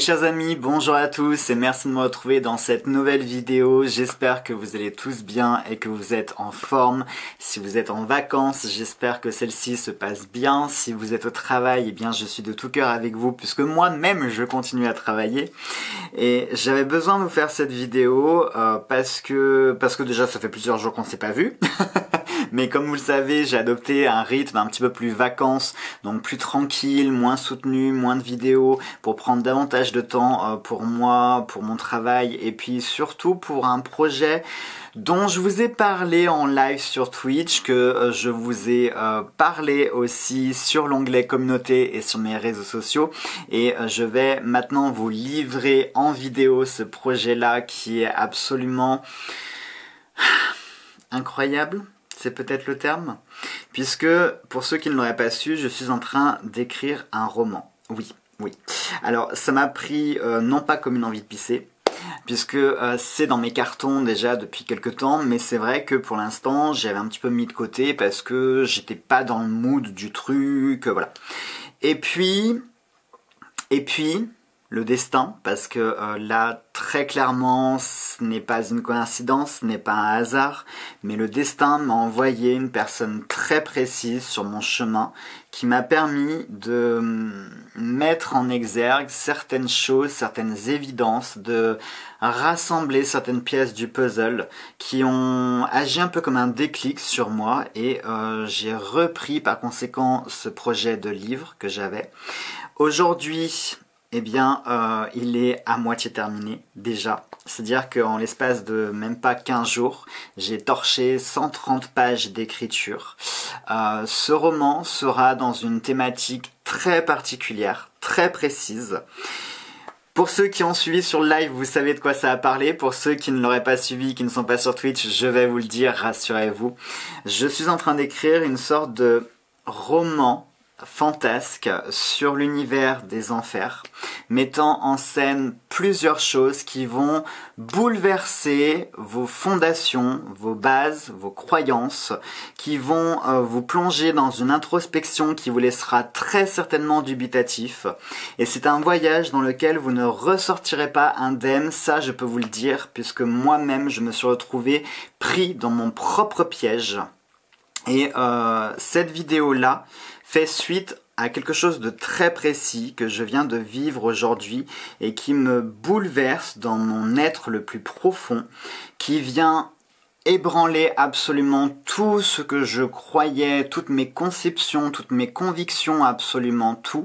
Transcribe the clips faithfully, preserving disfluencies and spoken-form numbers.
chers amis, bonjour à tous et merci de me retrouver dans cette nouvelle vidéo. J'espère que vous allez tous bien et que vous êtes en forme. Si vous êtes en vacances, j'espère que celle-ci se passe bien. Si vous êtes au travail, eh bien je suis de tout cœur avec vous puisque moi-même je continue à travailler. Et j'avais besoin de vous faire cette vidéo euh, parce que parce que déjà ça fait plusieurs jours qu'on ne s'est pas vu. Mais comme vous le savez, j'ai adopté un rythme un petit peu plus vacances, donc plus tranquille, moins soutenu, moins de vidéos, pour prendre davantage de temps pour moi, pour mon travail, et puis surtout pour un projet dont je vous ai parlé en live sur Twitch, que je vous ai euh, parlé aussi sur l'onglet communauté et sur mes réseaux sociaux. Et je vais maintenant vous livrer en vidéo ce projet-là qui est absolument incroyable. C'est peut-être le terme, puisque pour ceux qui ne l'auraient pas su, je suis en train d'écrire un roman. Oui, oui. Alors ça m'a pris euh, non pas comme une envie de pisser, puisque euh, c'est dans mes cartons déjà depuis quelques temps, mais c'est vrai que pour l'instant j'avais un petit peu mis de côté parce que j'étais pas dans le mood du truc, euh, voilà. Et puis, et puis... le destin, parce que euh, là, très clairement, ce n'est pas une coïncidence, ce n'est pas un hasard, mais le destin m'a envoyé une personne très précise sur mon chemin qui m'a permis de mettre en exergue certaines choses, certaines évidences, de rassembler certaines pièces du puzzle qui ont agi un peu comme un déclic sur moi et euh, j'ai repris par conséquent ce projet de livre que j'avais. Aujourd'hui, eh bien, euh, il est à moitié terminé, déjà. C'est-à-dire qu'en l'espace de même pas quinze jours, j'ai torché cent trente pages d'écriture. Euh, ce roman sera dans une thématique très particulière, très précise. Pour ceux qui ont suivi sur le live, vous savez de quoi ça a parlé. Pour ceux qui ne l'auraient pas suivi, qui ne sont pas sur Twitch, je vais vous le dire, rassurez-vous. Je suis en train d'écrire une sorte de roman fantasque sur l'univers des enfers, mettant en scène plusieurs choses qui vont bouleverser vos fondations, vos bases, vos croyances, qui vont euh, vous plonger dans une introspection qui vous laissera très certainement dubitatif. Et c'est un voyage dans lequel vous ne ressortirez pas indemne, ça je peux vous le dire, puisque moi-même je me suis retrouvé pris dans mon propre piège. Et euh, cette vidéo-là fait suite à quelque chose de très précis que je viens de vivre aujourd'hui et qui me bouleverse dans mon être le plus profond, qui vient ébranler absolument tout ce que je croyais, toutes mes conceptions, toutes mes convictions, absolument tout.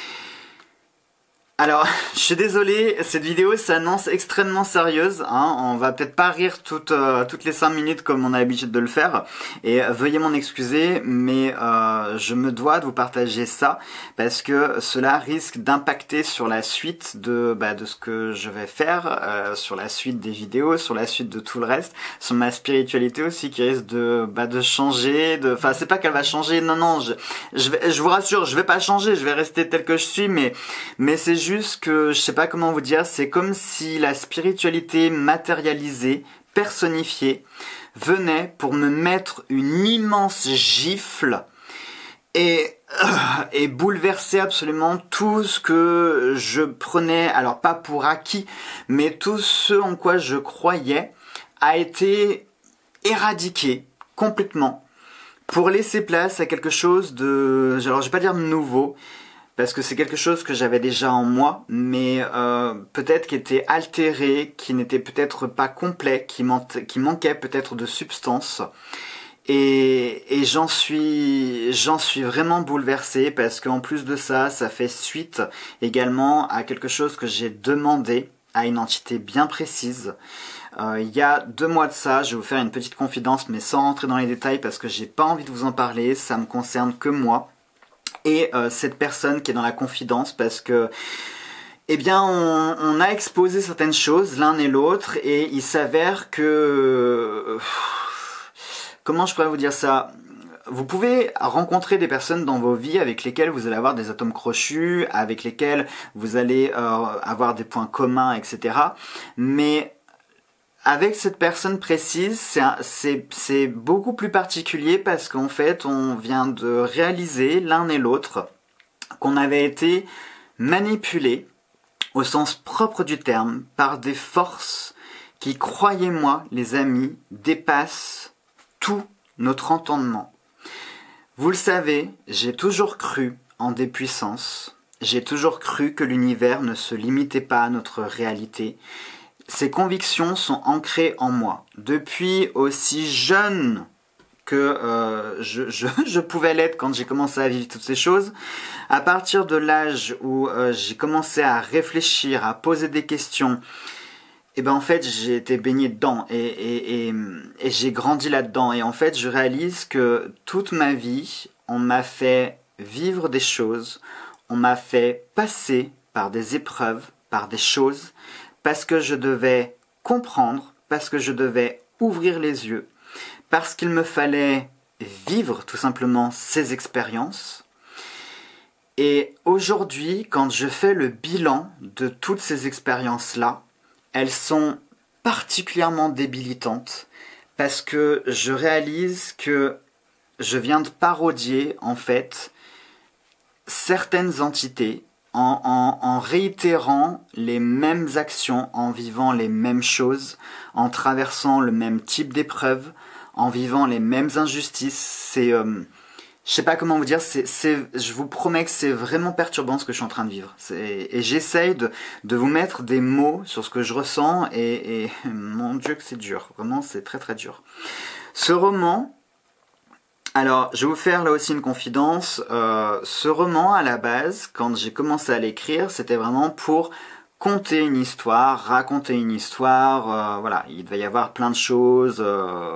Alors, je suis désolé, cette vidéo s'annonce extrêmement sérieuse, hein. On va peut-être pas rire toutes, euh, toutes les cinq minutes comme on a l'habitude de le faire, et euh, veuillez m'en excuser, mais euh, je me dois de vous partager ça, parce que cela risque d'impacter sur la suite de, bah, de ce que je vais faire, euh, sur la suite des vidéos, sur la suite de tout le reste, sur ma spiritualité aussi qui risque de, bah, de changer, de, enfin c'est pas qu'elle va changer, non non, je, je, vais, je vous rassure, je vais pas changer, je vais rester tel que je suis, mais, mais c'est juste que je sais pas comment vous dire, c'est comme si la spiritualité matérialisée, personnifiée, venait pour me mettre une immense gifle et, et bouleverser absolument tout ce que je prenais, alors pas pour acquis, mais tout ce en quoi je croyais a été éradiqué complètement pour laisser place à quelque chose de, alors je vais pas dire nouveau, parce que c'est quelque chose que j'avais déjà en moi, mais euh, peut-être qui était altéré, qui n'était peut-être pas complet, qui, man qui manquait peut-être de substance. Et, et j'en suis, j'en suis vraiment bouleversé parce qu'en plus de ça, ça fait suite également à quelque chose que j'ai demandé à une entité bien précise. Euh, il y a deux mois de ça, je vais vous faire une petite confidence, mais sans rentrer dans les détails parce que j'ai pas envie de vous en parler, ça me concerne que moi. Et euh, cette personne qui est dans la confidence parce que eh bien on, on a exposé certaines choses l'un et l'autre et il s'avère que comment je pourrais vous dire ça, vous pouvez rencontrer des personnes dans vos vies avec lesquelles vous allez avoir des atomes crochus, avec lesquelles vous allez euh, avoir des points communs, et cetera. Mais avec cette personne précise, c'est beaucoup plus particulier parce qu'en fait, on vient de réaliser l'un et l'autre qu'on avait été manipulés au sens propre du terme, par des forces qui, croyez-moi, les amis, dépassent tout notre entendement. Vous le savez, j'ai toujours cru en des puissances, j'ai toujours cru que l'univers ne se limitait pas à notre réalité. Ces convictions sont ancrées en moi. Depuis aussi jeune que euh, je, je, je pouvais l'être quand j'ai commencé à vivre toutes ces choses, à partir de l'âge où euh, j'ai commencé à réfléchir, à poser des questions, et ben en fait j'ai été baigné dedans et, et, et, et j'ai grandi là-dedans. Et en fait je réalise que toute ma vie, on m'a fait vivre des choses, on m'a fait passer par des épreuves, par des choses, parce que je devais comprendre, parce que je devais ouvrir les yeux, parce qu'il me fallait vivre tout simplement ces expériences. Et aujourd'hui, quand je fais le bilan de toutes ces expériences-là, elles sont particulièrement débilitantes parce que je réalise que je viens de parodier en fait certaines entités en, en, en réitérant les mêmes actions, en vivant les mêmes choses, en traversant le même type d'épreuves, en vivant les mêmes injustices. C'est, euh, je sais pas comment vous dire, c'est, c'est, je vous promets que c'est vraiment perturbant ce que je suis en train de vivre. C'est, et j'essaye de, de vous mettre des mots sur ce que je ressens et, et mon Dieu que c'est dur, vraiment c'est très très dur. Ce roman, alors je vais vous faire là aussi une confidence, euh, ce roman à la base, quand j'ai commencé à l'écrire, c'était vraiment pour conter une histoire, raconter une histoire, euh, voilà, il devait y avoir plein de choses, euh,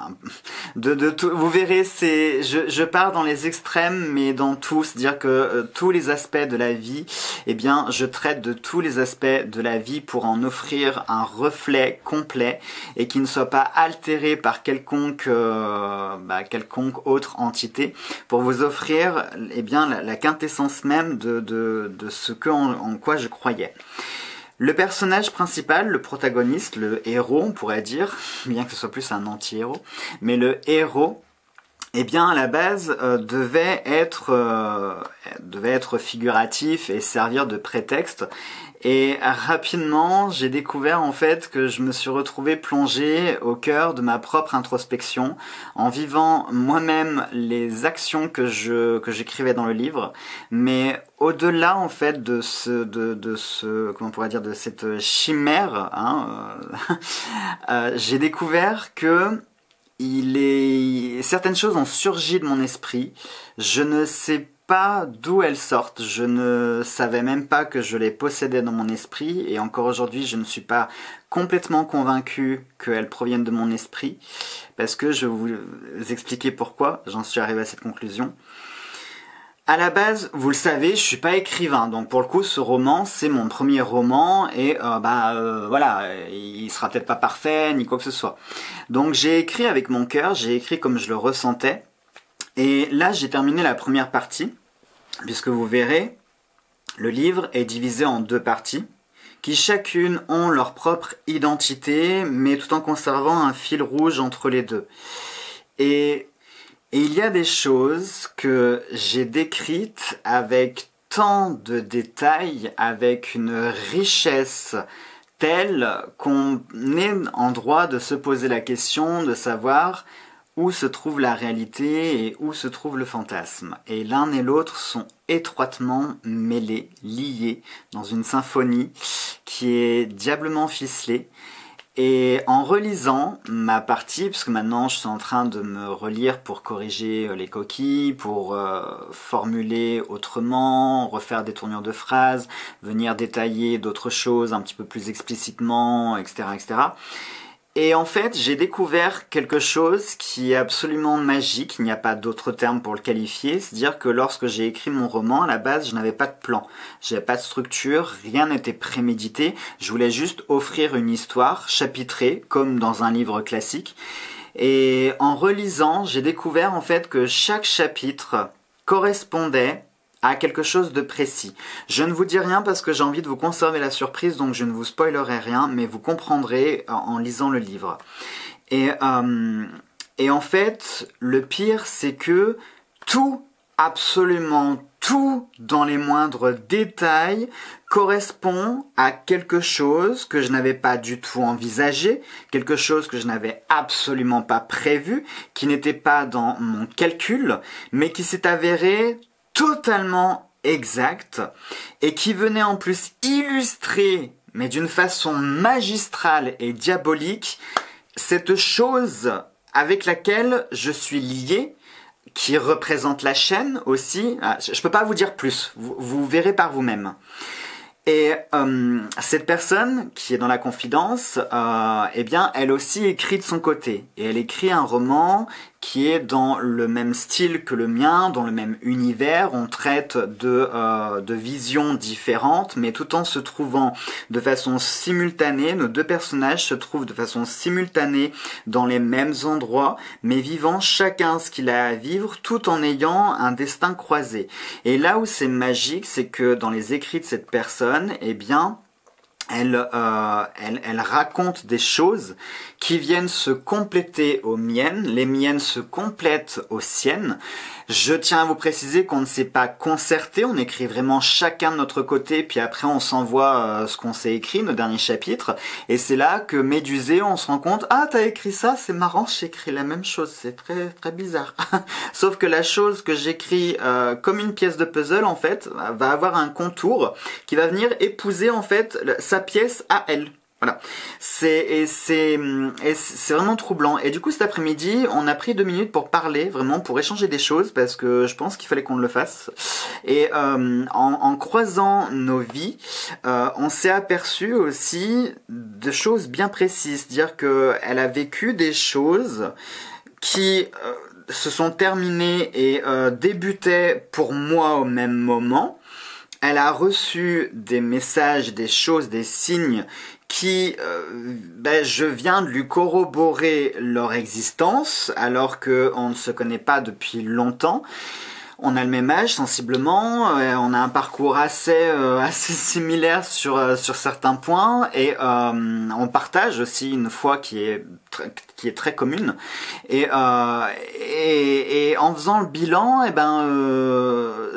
de, de tout, vous verrez, c'est, je, je pars dans les extrêmes, mais dans tout, c'est-à-dire que euh, tous les aspects de la vie, eh bien, je traite de tous les aspects de la vie pour en offrir un reflet complet et qui ne soit pas altéré par quelconque, euh, bah, quelconque autre entité, pour vous offrir, eh bien, la, la quintessence même de, de, de ce que en, en quoi je croyais. Le personnage principal, le protagoniste, le héros, on pourrait dire, bien que ce soit plus un anti-héros, mais le héros, eh bien, à la base, euh, devait être, euh, devait être figuratif et servir de prétexte. Et rapidement, j'ai découvert en fait que je me suis retrouvé plongé au cœur de ma propre introspection, en vivant moi-même les actions que je que j'écrivais dans le livre, mais au-delà en fait de ce de de ce comment on pourrait dire de cette chimère, hein, euh, euh, j'ai découvert que il est certaines choses ont surgi de mon esprit. Je ne sais pas d'où elles sortent, je ne savais même pas que je les possédais dans mon esprit et encore aujourd'hui je ne suis pas complètement convaincu qu'elles proviennent de mon esprit parce que je vais vous expliquer pourquoi j'en suis arrivé à cette conclusion. À la base, vous le savez, je suis pas écrivain, donc pour le coup, ce roman, c'est mon premier roman, et euh, bah euh, voilà, il sera peut-être pas parfait, ni quoi que ce soit. Donc j'ai écrit avec mon cœur, j'ai écrit comme je le ressentais, et là j'ai terminé la première partie, puisque vous verrez, le livre est divisé en deux parties, qui chacune ont leur propre identité, mais tout en conservant un fil rouge entre les deux. Et... Et il y a des choses que j'ai décrites avec tant de détails, avec une richesse telle qu'on est en droit de se poser la question de savoir où se trouve la réalité et où se trouve le fantasme. Et l'un et l'autre sont étroitement mêlés, liés dans une symphonie qui est diablement ficelée. Et en relisant ma partie, puisque maintenant je suis en train de me relire pour corriger les coquilles, pour euh, formuler autrement, refaire des tournures de phrases, venir détailler d'autres choses un petit peu plus explicitement, et cetera, et cetera. Et en fait, j'ai découvert quelque chose qui est absolument magique, il n'y a pas d'autre terme pour le qualifier, c'est-à-dire que lorsque j'ai écrit mon roman, à la base, je n'avais pas de plan, j'avais pas de structure, rien n'était prémédité, je voulais juste offrir une histoire chapitrée, comme dans un livre classique. Et en relisant, j'ai découvert en fait que chaque chapitre correspondait à quelque chose de précis. Je ne vous dis rien parce que j'ai envie de vous conserver la surprise, donc je ne vous spoilerai rien, mais vous comprendrez en, en lisant le livre. Et, euh, et en fait, le pire, c'est que tout, absolument tout dans les moindres détails correspond à quelque chose que je n'avais pas du tout envisagé, quelque chose que je n'avais absolument pas prévu, qui n'était pas dans mon calcul, mais qui s'est avéré totalement exact et qui venait en plus illustrer, mais d'une façon magistrale et diabolique, cette chose avec laquelle je suis lié, qui représente la chaîne aussi. Ah, je ne peux pas vous dire plus, vous, vous verrez par vous-même. Et euh, cette personne qui est dans la confidence, euh, eh bien, elle aussi écrit de son côté. Et elle écrit un roman qui est dans le même style que le mien, dans le même univers. On traite de, euh, de visions différentes, mais tout en se trouvant de façon simultanée. Nos deux personnages se trouvent de façon simultanée dans les mêmes endroits, mais vivant chacun ce qu'il a à vivre, tout en ayant un destin croisé. Et là où c'est magique, c'est que dans les écrits de cette personne, eh bien, Elle, euh, elle, elle raconte des choses qui viennent se compléter aux miennes, les miennes se complètent aux siennes. Je tiens à vous préciser qu'on ne s'est pas concerté, on écrit vraiment chacun de notre côté, puis après on s'envoie euh, ce qu'on s'est écrit, nos derniers chapitres, et c'est là que médusé, on se rend compte, ah t'as écrit ça, c'est marrant, j'ai écrit la même chose, c'est très très bizarre. Sauf que la chose que j'écris euh, comme une pièce de puzzle, en fait, va avoir un contour qui va venir épouser en fait sa pièce à elle. Voilà, c'est et c'est et c'est vraiment troublant. Et du coup, cet après-midi, on a pris deux minutes pour parler, vraiment pour échanger des choses, parce que je pense qu'il fallait qu'on le fasse. Et euh, en, en croisant nos vies, euh, on s'est aperçu aussi de choses bien précises, dire que elle a vécu des choses qui euh, se sont terminées et euh, débutaient pour moi au même moment. Elle a reçu des messages, des choses, des signes qui, euh, ben, je viens de lui corroborer leur existence alors qu'on ne se connaît pas depuis longtemps. On a le même âge sensiblement, euh, on a un parcours assez, euh, assez similaire sur, euh, sur certains points et euh, on partage aussi une foi qui est, qui est très commune. Et, euh, et, et en faisant le bilan, eh ben, euh,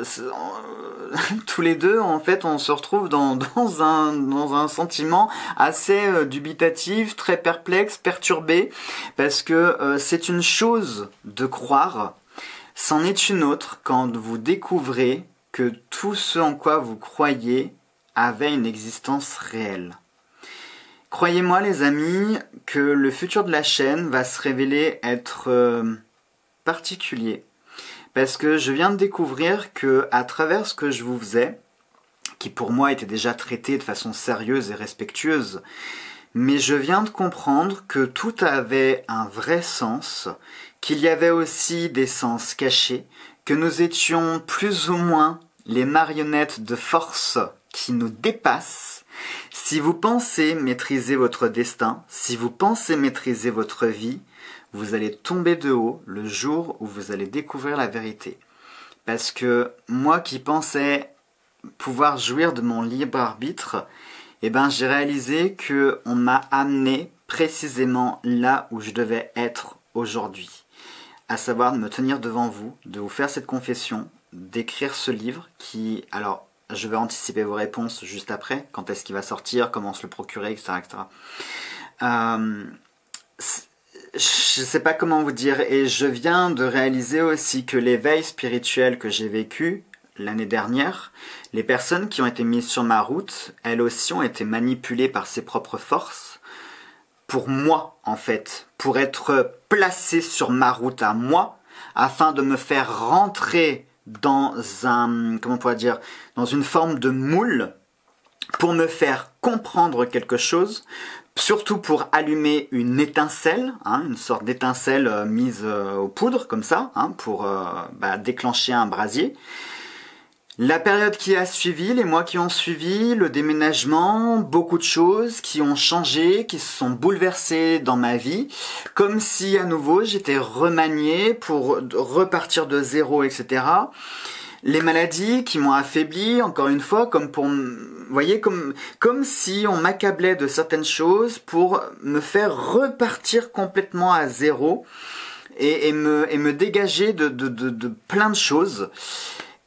tous les deux, en fait, on se retrouve dans, dans, un, dans un sentiment assez euh, dubitatif, très perplexe, perturbé, parce que euh, c'est une chose de croire. C'en est une autre quand vous découvrez que tout ce en quoi vous croyez avait une existence réelle. Croyez-moi les amis que le futur de la chaîne va se révéler être euh, particulier. Parce que je viens de découvrir que à travers ce que je vous faisais, qui pour moi était déjà traité de façon sérieuse et respectueuse, mais je viens de comprendre que tout avait un vrai sens, qu'il y avait aussi des sens cachés, que nous étions plus ou moins les marionnettes de force qui nous dépassent. Si vous pensez maîtriser votre destin, si vous pensez maîtriser votre vie, vous allez tomber de haut le jour où vous allez découvrir la vérité. Parce que moi qui pensais pouvoir jouir de mon libre arbitre, eh ben, j'ai réalisé qu'on m'a amené précisément là où je devais être aujourd'hui. À savoir de me tenir devant vous, de vous faire cette confession, d'écrire ce livre qui... Alors, je vais anticiper vos réponses juste après. Quand est-ce qu'il va sortir, comment se le procurer, et cetera et cetera. Euh, je ne sais pas comment vous dire. Et je viens de réaliser aussi que l'éveil spirituel que j'ai vécu l'année dernière, les personnes qui ont été mises sur ma route, elles aussi ont été manipulées par ses propres forces. Pour moi, en fait, pour être placé sur ma route à moi, afin de me faire rentrer dans un, comment on pourrait dire, dans une forme de moule, pour me faire comprendre quelque chose, surtout pour allumer une étincelle, hein, une sorte d'étincelle euh, mise euh, aux poudres, comme ça, hein, pour euh, bah, déclencher un brasier. La période qui a suivi, les mois qui ont suivi, le déménagement, beaucoup de choses qui ont changé, qui se sont bouleversées dans ma vie, comme si à nouveau j'étais remanié pour repartir de zéro, et cetera. Les maladies qui m'ont affaibli, encore une fois, comme pour, vous voyez, comme, comme si on m'accablait de certaines choses pour me faire repartir complètement à zéro et, et, me, et me dégager de, de, de, de plein de choses.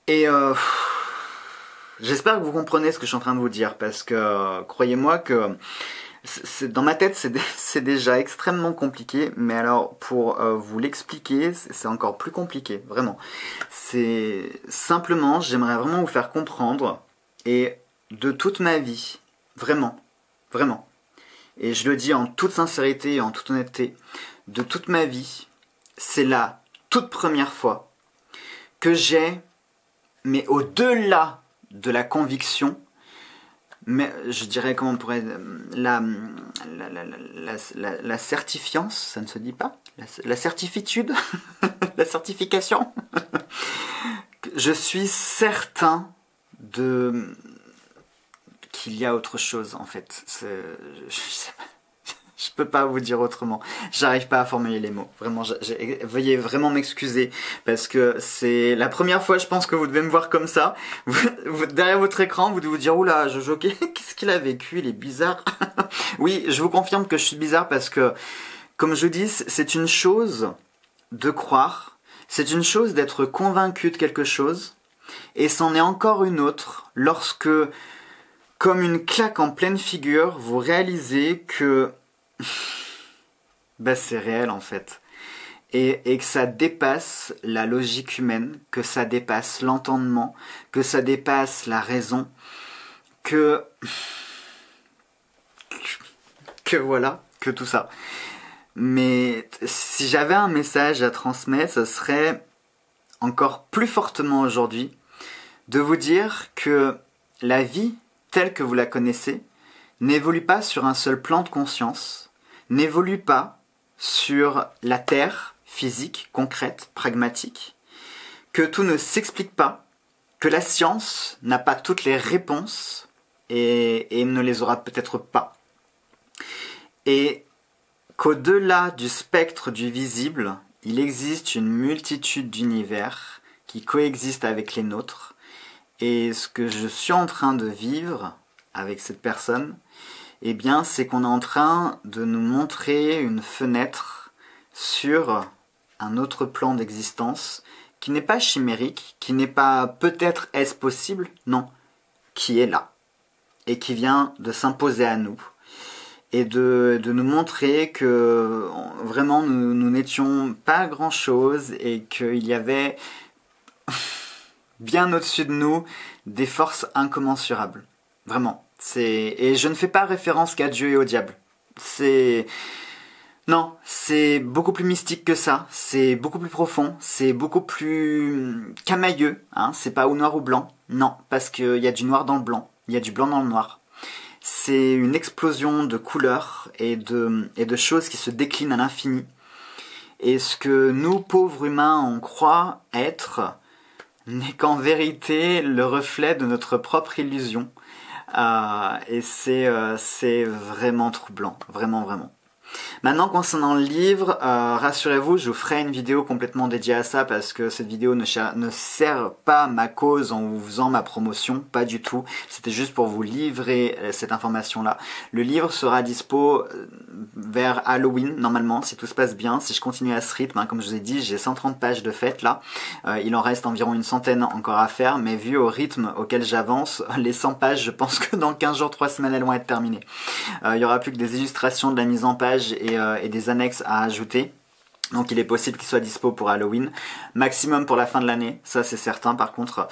Et euh, j'espère que vous comprenez ce que je suis en train de vous dire, parce que euh, croyez-moi que c'est, dans ma tête c'est déjà extrêmement compliqué, mais alors pour euh, vous l'expliquer, c'est encore plus compliqué, vraiment. C'est simplement, j'aimerais vraiment vous faire comprendre, et de toute ma vie, vraiment, vraiment, et je le dis en toute sincérité et en toute honnêteté, de toute ma vie, c'est la toute première fois que j'ai, mais au-delà de la conviction, mais je dirais comment on pourrait, la, la, la, la, la, la certifiance, ça ne se dit pas, la, la certitude, la certification, je suis certain de qu'il y a autre chose en fait. Je, je sais pas. Je peux pas vous dire autrement. J'arrive pas à formuler les mots. Vraiment, je, je, veuillez vraiment m'excuser parce que c'est la première fois, je pense, que vous devez me voir comme ça. Vous, vous, derrière votre écran, vous devez vous dire, oula, Jojo, qu'est-ce qu'il a vécu? Il est bizarre. Oui, je vous confirme que je suis bizarre parce que, comme je vous dis, c'est une chose de croire, c'est une chose d'être convaincu de quelque chose, et c'en est encore une autre lorsque, comme une claque en pleine figure, vous réalisez que bah c'est réel en fait. Et, et que ça dépasse la logique humaine, que ça dépasse l'entendement, que ça dépasse la raison, que... que voilà, que tout ça. Mais si j'avais un message à transmettre, ce serait encore plus fortement aujourd'hui de vous dire que la vie telle que vous la connaissez n'évolue pas sur un seul plan de conscience, n'évolue pas sur la terre physique, concrète, pragmatique, que tout ne s'explique pas, que la science n'a pas toutes les réponses et, et ne les aura peut-être pas, et qu'au-delà du spectre du visible, il existe une multitude d'univers qui coexistent avec les nôtres, et ce que je suis en train de vivre avec cette personne, eh bien, c'est qu'on est en train de nous montrer une fenêtre sur un autre plan d'existence qui n'est pas chimérique, qui n'est pas peut-être est-ce possible, non, qui est là et qui vient de s'imposer à nous et de, de nous montrer que vraiment nous, nous n'étions pas grand-chose et qu'il y avait bien au-dessus de nous des forces incommensurables. Vraiment. C'est... Et je ne fais pas référence qu'à Dieu et au diable. C'est... Non, c'est beaucoup plus mystique que ça. C'est beaucoup plus profond. C'est beaucoup plus camailleux. Hein. C'est pas ou noir ou blanc. Non, parce qu'il y a du noir dans le blanc. Il y a du blanc dans le noir. C'est une explosion de couleurs et de, et de choses qui se déclinent à l'infini. Et ce que nous, pauvres humains, on croit être n'est qu'en vérité le reflet de notre propre illusion. Euh, et c'est euh, c'est vraiment troublant, vraiment vraiment. Maintenant concernant le livre, euh, rassurez-vous, je vous ferai une vidéo complètement dédiée à ça parce que cette vidéo ne, ne sert pas ma cause en vous faisant ma promotion, pas du tout. C'était juste pour vous livrer euh, cette information-là. Le livre sera dispo euh, vers Halloween normalement, si tout se passe bien, si je continue à ce rythme. Hein, comme je vous ai dit, j'ai cent trente pages de fait là. Euh, il en reste environ une centaine encore à faire, mais vu au rythme auquel j'avance, les cent pages, je pense que dans quinze jours, trois semaines, elles vont être terminées. Euh, il n'y aura plus que des illustrations, de la mise en page et, euh, et des annexes à ajouter. Donc il est possible qu'il soit dispo pour Halloween, maximum pour la fin de l'année, ça c'est certain. Par contre,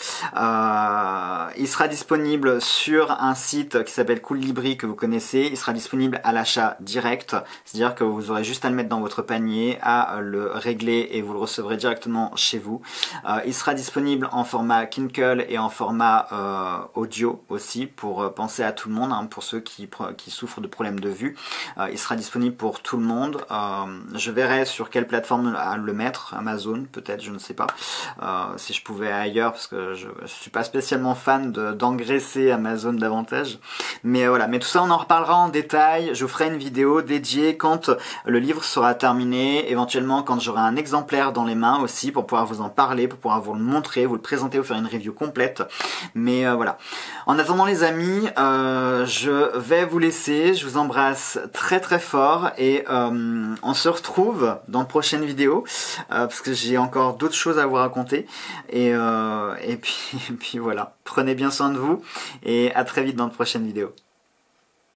euh, il sera disponible sur un site qui s'appelle Cool Libri que vous connaissez. Il sera disponible à l'achat direct, c'est-à-dire que vous aurez juste à le mettre dans votre panier, à le régler et vous le recevrez directement chez vous. Euh, il sera disponible en format Kindle et en format euh, audio aussi, pour euh, penser à tout le monde, hein, pour ceux qui, qui souffrent de problèmes de vue. Euh, il sera disponible pour tout le monde. Euh, je verrai sur quel plateforme à le mettre, Amazon peut-être, je ne sais pas, euh, si je pouvais ailleurs, parce que je, je suis pas spécialement fan de, d'engraisser Amazon davantage, mais euh, voilà, mais tout ça on en reparlera en détail. Je vous ferai une vidéo dédiée quand le livre sera terminé, éventuellement quand j'aurai un exemplaire dans les mains aussi, pour pouvoir vous en parler, pour pouvoir vous le montrer, vous le présenter, vous faire une review complète, mais euh, voilà. En attendant les amis, euh, je vais vous laisser, je vous embrasse très très fort et euh, on se retrouve dans de prochaines vidéos euh, parce que j'ai encore d'autres choses à vous raconter et, euh, et, puis, et puis voilà, prenez bien soin de vous et à très vite dans de prochaines vidéos.